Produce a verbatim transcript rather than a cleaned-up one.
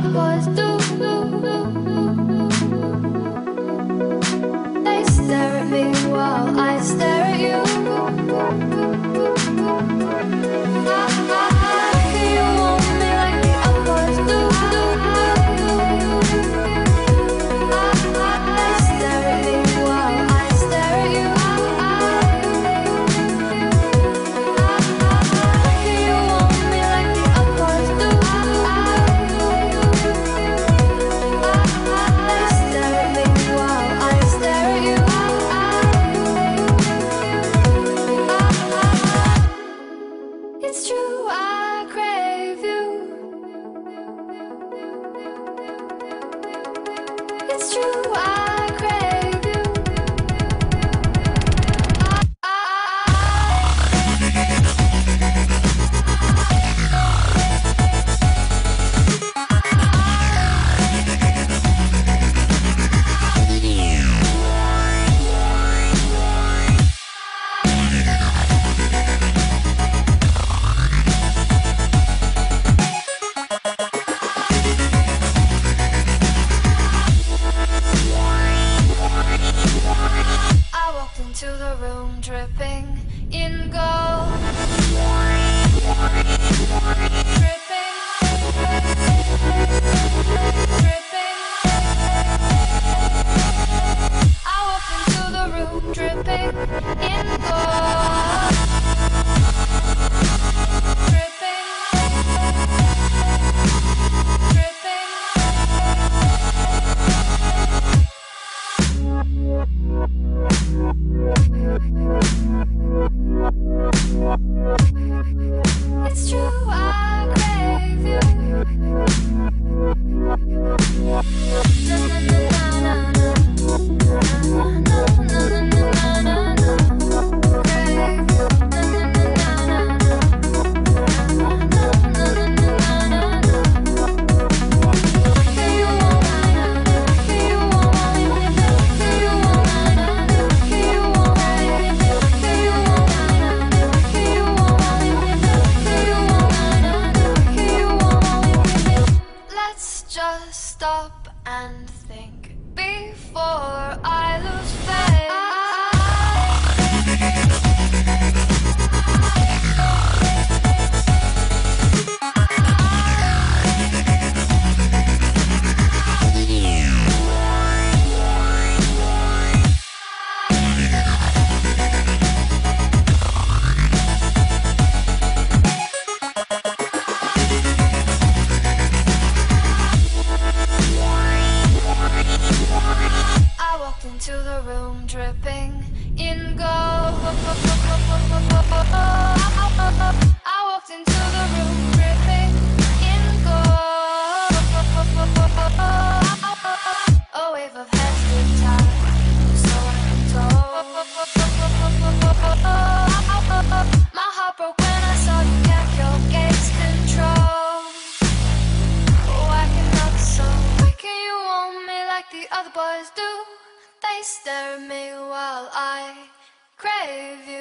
other boys do. They stare at me while I stare at you. You want me like the other boys do. They stare at me while I stare at you. You want me like the other boys do. They stare at me while I stare at you. It's true, I crave you. It's true, I crave you. I walked into the room dripping in gold. Dripping, dripping. I walked into the room dripping in gold. Dripping, dripping. It's true, I crave you. Na na na na na na na na na na. Crave you. Na na na na na na na na na. You want me, you want me, you want me, you want me. Let's just stop and think before I lose faith. I walked into the room dripping in gold. I walked into the room dripping in gold. A wave of heads with time, so untold. My heart broke when I saw you kept your gaze control. Why cannot so? Why can you want me like the other boys do? They stare at me while I crave you.